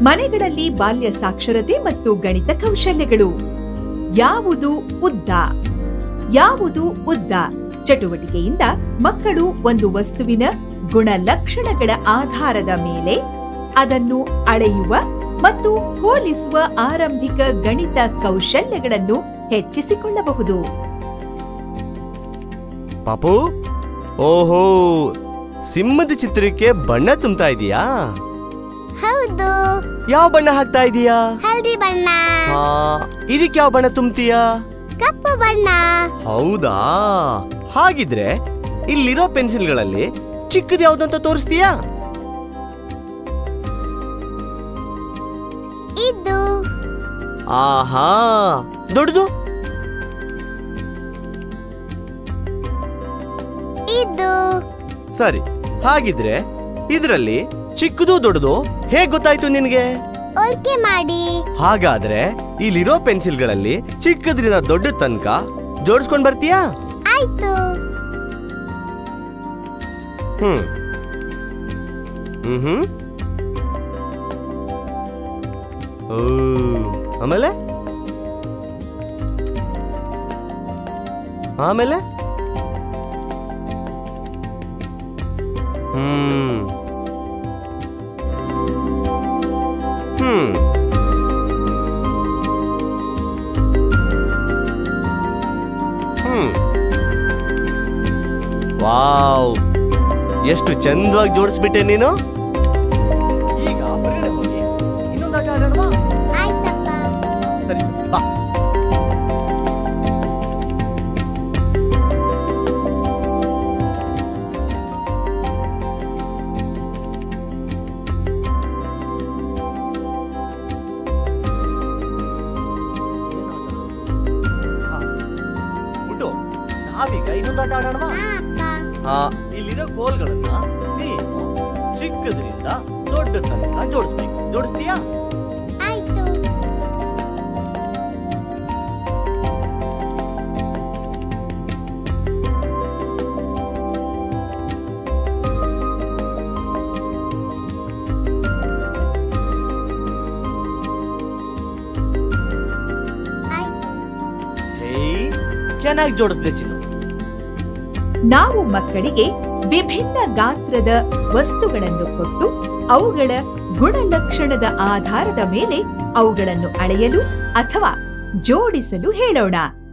ಮನೆಗಳಲ್ಲಿ ಬಾಲ್ಯ ಸಾಕ್ಷರತೆ ಮತ್ತು ಗಣಿತ ಕೌಶಲ್ಯಗಳು. ಯಾವುದು ಉದ್ದ? ಯಾವುದು ಉದ್ದ ಚಟುವಟಿಕೆಯಿಂದ ಮಕ್ಕಳು ಒಂದು ವಸ್ತುವಿನ ಗುಣಲಕ್ಷಣಗಳ ಆಧಾರದ ಮೇಲೆ ಅದನ್ನು ಅಳೆಯುವ ಮತ್ತು ಹೋಲಿಸುವ ಆರಂಭಿಕ ಗಣಿತ ಕೌಶಲ್ಯಗಳನ್ನು ಹೆಚ್ಚಿಸಿಕೊಳ್ಳಬಹುದು. ಪಾಪು, ಓಹೋ, ಸಿಂಹದ ಚಿತ್ರಕ್ಕೆ ಬಣ್ಣ ತುಂಬ್ತಾ ಇದೀಯಾ? ಹೌದು. ಯಾವ ಬಣ್ಣ ಹಾಕ್ತಾ ಇದೀಯಾ? ಹಳದಿ ಬಣ್ಣ. ಇದಕ್ಕೆ ಯಾವ ಬಣ್ಣ ತುಂಬ್ತೀಯಾ? ಕಪ್ಪು ಬಣ್ಣ. ಹೌದಾ? ಹಾಗಿದ್ರೆ ಇಲ್ಲಿರೋ ಪೆನ್ಸಿಲ್ಗಳಲ್ಲಿ ಚಿಕ್ಕದು ಯಾವ್ದಂತ ತೋರಿಸ್ತೀಯಾ? ಇದು. ಆಹಾ, ದೊಡ್ಡದು? ಇದು. ಸರಿ, ಹಾಗಿದ್ರೆ ಇದರಲ್ಲಿ ಚಿಕ್ಕದು ದೊಡ್ಡದು ಹೇಗ್ ಗೊತ್ತಾಯ್ತು ನಿನ್ಗೆ? ಹೋಲಿಕೆ ಮಾಡಿ. ಹಾಗಾದ್ರೆ ಇಲ್ಲಿರೋ ಪೆನ್ಸಿಲ್ಗಳಲ್ಲಿ ಚಿಕ್ಕದ್ರಿಂದ ದೊಡ್ಡ ತನಕ ಜೋಡಿಸ್ಕೊಂಡ್ ಬರ್ತೀಯಾ? ಆಯ್ತು. ಆಮೇಲೆ ಆಮೇಲೆ ವಾವ್, ಎಷ್ಟು ಚಂದವಾಗಿ ಜೋಡಿಸ್ಬಿಟ್ಟೆ ನೀನು. ಈಗ ಹೊರಗಡೆ ಹೋಗಿ ಇನ್ನೊಂದು ಆಟ ಆಡೋಣವಾ? ಆಯ್ತಪ್ಪ. ಸರಿ, ಬಾ. ನಾವೀಗ ಇನ್ನೊಂದು ಆಟ ಆಡೋಣವಾ? ಇಲ್ಲಿರೋ ಗೋಲ್ಗಳನ್ನ ನೀನು ಚಿಕ್ಕದ್ರಿಂದ ದೊಡ್ಡ ತನಕ ಜೋಡಿಸ್ಬೇಕು. ಜೋಡಿಸ್ತೀಯಾ? ಆಯ್ತು. ಚೆನ್ನಾಗಿ ಜೋಡಿಸ್ದೆ ಚಿನ್ನು. ನಾವು ಮಕ್ಕಳಿಗೆ ವಿಭಿನ್ನ ಗಾತ್ರದ ವಸ್ತುಗಳನ್ನು ಕೊಟ್ಟು ಅವುಗಳ ಗುಣಲಕ್ಷಣದ ಆಧಾರದ ಮೇಲೆ ಅವುಗಳನ್ನು ಅಳೆಯಲು ಅಥವಾ ಜೋಡಿಸಲು ಹೇಳೋಣ.